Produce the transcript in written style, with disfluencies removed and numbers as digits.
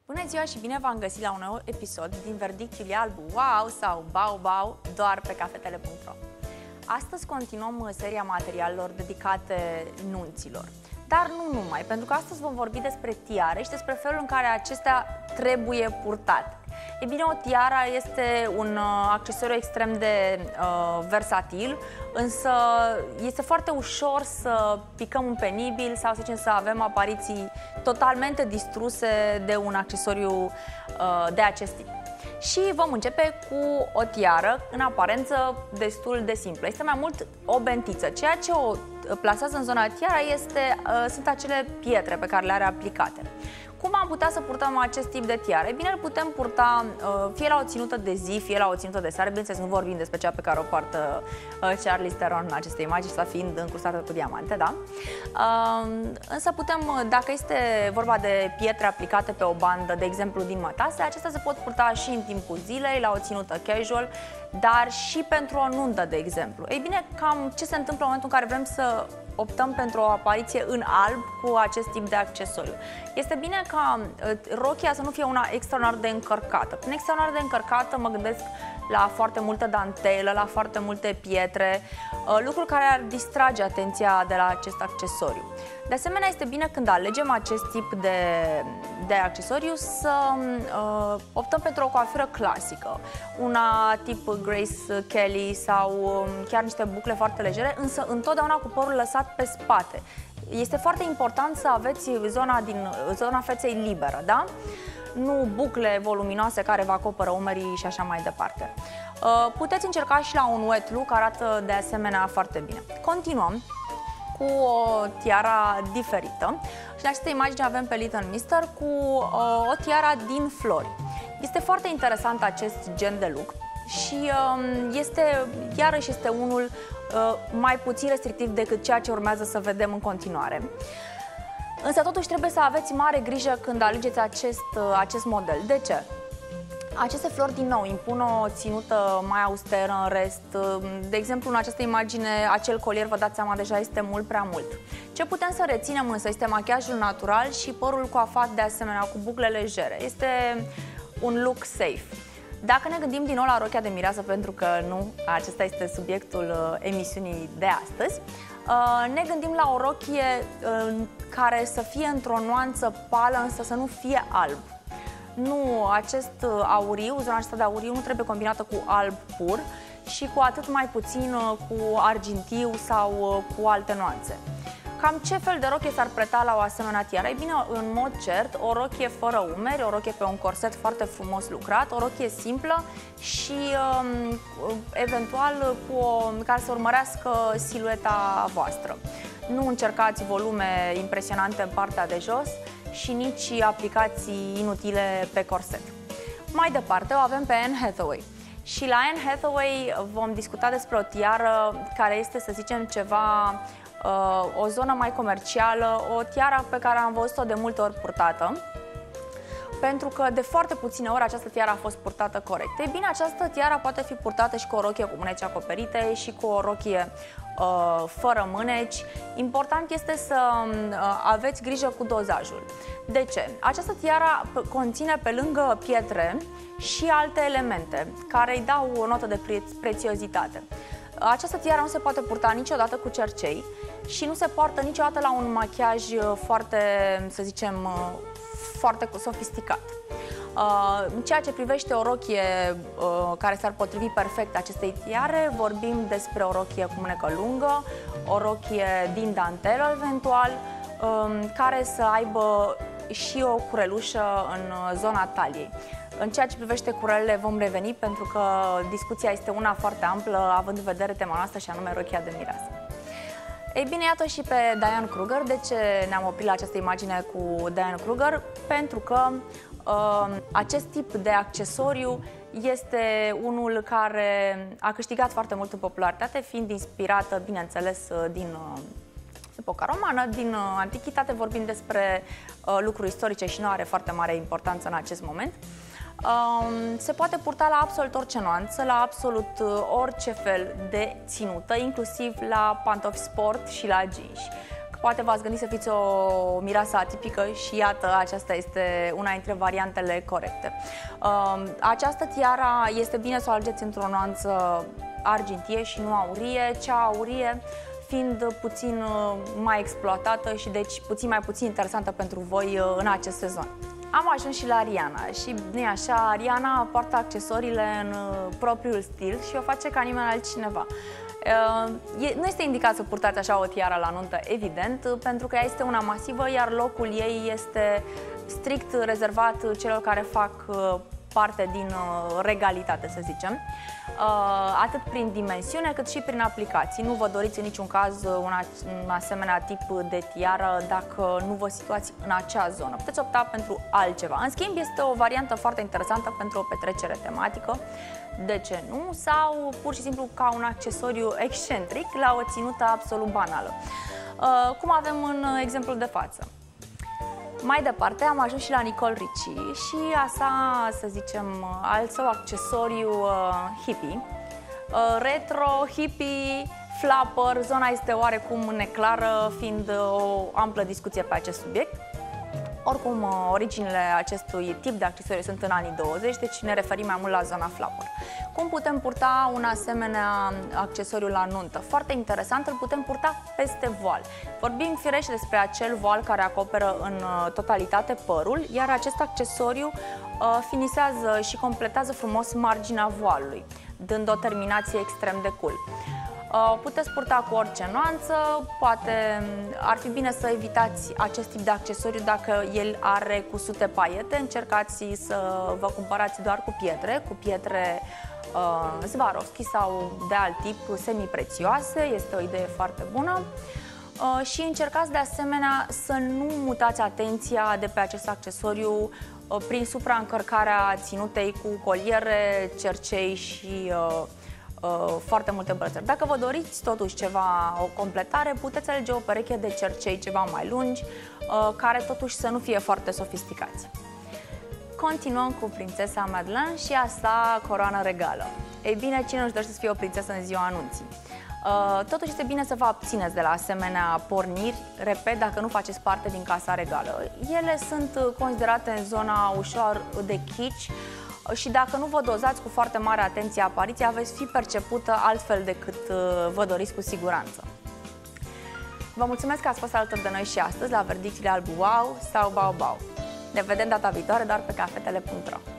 Bună ziua și bine v-am găsit la un nou episod din verdictul alb wow sau bau bau doar pe cafetele.ro. Astăzi continuăm seria materialelor dedicate nunților. Dar nu numai, pentru că astăzi vom vorbi despre tiare și despre felul în care acestea trebuie purtate. E bine, o tiara este un accesoriu extrem de versatil, însă este foarte ușor să picăm un penibil sau să zicem să avem apariții totalmente distruse de un accesoriu de acest tip. Și vom începe cu o tiară în aparență destul de simplă. Este mai mult o bentiță. Ceea ce o plasează în zona tiara sunt acele pietre pe care le are aplicate. Cum am putea să purtăm acest tip de tiare? E bine, îl putem purta fie la o ținută de zi, fie la o ținută de seară. Bineînțeles, nu vorbim despre cea pe care o poartă Charlize Theron în aceste imagini, să fiind încrustată cu diamante, da? Însă putem, dacă este vorba de pietre aplicate pe o bandă, de exemplu din mătase, acestea se pot purta și în timpul zilei, la o ținută casual, dar și pentru o nuntă, de exemplu. Ei bine, cam ce se întâmplă în momentul în care vrem să optăm pentru o apariție în alb cu acest tip de accesoriu? Este bine ca rochia să nu fie una extraordinar de încărcată. Prin extraordinar de încărcată mă gândesc la foarte multă dantelă, la foarte multe pietre, lucruri care ar distrage atenția de la acest accesoriu. De asemenea, este bine când alegem acest tip de accesoriu să optăm pentru o coafură clasică, una tip Grace Kelly sau chiar niște bucle foarte legere, însă întotdeauna cu părul lăsat pe spate. Este foarte important să aveți zona feței liberă, da? Nu bucle voluminoase care vă acoperă umerii și așa mai departe. Puteți încerca și la un wet look, arată de asemenea foarte bine. Continuăm cu o tiara diferită și în această imagine avem pe Little Mister cu o tiara din flori. Este foarte interesant acest gen de look și iarăși este unul mai puțin restrictiv decât ceea ce urmează să vedem în continuare. Însă totuși trebuie să aveți mare grijă când alegeți acest model. De ce? Aceste flori, din nou, impun o ținută mai austeră în rest. De exemplu, în această imagine, acel colier, vă dați seama, deja este mult prea mult. Ce putem să reținem însă este machiajul natural și părul coafat de asemenea, cu bucle legere. Este un look safe. Dacă ne gândim din nou la rochia de mireasă, pentru că nu, acesta este subiectul emisiunii de astăzi, ne gândim la o rochie care să fie într-o nuanță pală, însă să nu fie alb. Nu, acest auriu, zona aceasta de auriu nu trebuie combinată cu alb pur și cu atât mai puțin cu argintiu sau cu alte nuanțe. Cam ce fel de rochie s-ar preta la o asemenea tiară? Ei bine, în mod cert, o rochie fără umeri, o rochie pe un corset foarte frumos lucrat, o rochie simplă și eventual care să urmărească silueta voastră. Nu încercați volume impresionante în partea de jos și nici aplicații inutile pe corset. Mai departe o avem pe Anne Hathaway. Și la Anne Hathaway vom discuta despre o tiară care este, să zicem, ceva, o zonă mai comercială, o tiară pe care am văzut-o de multe ori purtată, pentru că de foarte puține ori această tiară a fost purtată corect. Ei bine, această tiară poate fi purtată și cu o rochie cu mâneci acoperite și cu o rochie fără mâneci. Important este să aveți grijă cu dozajul. De ce? Această tiară conține pe lângă pietre și alte elemente care îi dau o notă de prețiozitate. Această tiară nu se poate purta niciodată cu cercei și nu se poartă niciodată la un machiaj foarte, să zicem, foarte sofisticat. În ceea ce privește o rochie care s-ar potrivi perfect acestei tiare, vorbim despre o rochie cu mânecă lungă, o rochie din dantelă eventual, care să aibă și o curelușă în zona taliei. În ceea ce privește curelele vom reveni, pentru că discuția este una foarte amplă, având în vedere tema noastră și anume rochia de mireasă. Ei bine, iată și pe Diane Kruger. De ce ne-am oprit la această imagine cu Diane Kruger? Pentru că acest tip de accesoriu este unul care a câștigat foarte mult în popularitate, fiind inspirată, bineînțeles, din epoca romană, din antichitate, vorbim despre lucruri istorice și nu are foarte mare importanță în acest moment. Se poate purta la absolut orice nuanță, la absolut orice fel de ținută, inclusiv la pantofi sport și la jeans. Poate v-ați gândit să fiți o mireasă atipică și iată, aceasta este una dintre variantele corecte. Această tiara este bine să o alegeți într-o nuanță argintie și nu aurie. Cea aurie fiind puțin mai exploatată și deci puțin interesantă pentru voi în acest sezon. Am ajuns și la Rihanna și, nu-i așa, Rihanna poartă accesoriile în propriul stil și o face ca nimeni altcineva. Nu este indicat să purtați așa o tiară la nuntă, evident, pentru că ea este una masivă, iar locul ei este strict rezervat celor care fac parte din regalitate, să zicem, atât prin dimensiune cât și prin aplicații. Nu vă doriți în niciun caz un asemenea tip de tiară dacă nu vă situați în acea zonă. Puteți opta pentru altceva. În schimb, este o variantă foarte interesantă pentru o petrecere tematică, de ce nu? Sau pur și simplu ca un accesoriu excentric la o ținută absolut banală, cum avem în exemplul de față. Mai departe am ajuns și la Nicole Richie și asta, să zicem, al său accesoriu hippie, retro, hippie, flapper. Zona este oarecum neclară, fiind o amplă discuție pe acest subiect. Oricum, originile acestui tip de accesoriu sunt în anii 20, deci ne referim mai mult la zona flapper. Cum putem purta un asemenea accesoriu la nuntă? Foarte interesant, îl putem purta peste voal. Vorbim firește despre acel voal care acoperă în totalitate părul, iar acest accesoriu finisează și completează frumos marginea voalului, dând o terminație extrem de cool. Puteți purta cu orice nuanță, poate ar fi bine să evitați acest tip de accesoriu dacă el are cusute paiete. Încercați să vă cumpărați doar cu pietre Swarovski sau de alt tip, semi-prețioase, este o idee foarte bună. Și încercați de asemenea să nu mutați atenția de pe acest accesoriu prin supraîncărcarea ținutei cu coliere, cercei și foarte multe brățări. Dacă vă doriți totuși o completare, puteți alege o pereche de cercei ceva mai lungi, care totuși să nu fie foarte sofisticați. Continuăm cu prințesa Madeleine și asta coroană regală. Ei bine, cine nu-și dorește să fie o prințesă în ziua anunții? Totuși este bine să vă abțineți de la asemenea porniri, repet, dacă nu faceți parte din casa regală. Ele sunt considerate în zona ușor de kitsch și dacă nu vă dozați cu foarte mare atenție apariția, veți fi percepută altfel decât vă doriți cu siguranță. Vă mulțumesc că ați fost alături de noi și astăzi la verdictile alb wow sau bau bau. Ne vedem data viitoare doar pe cafetele.ro.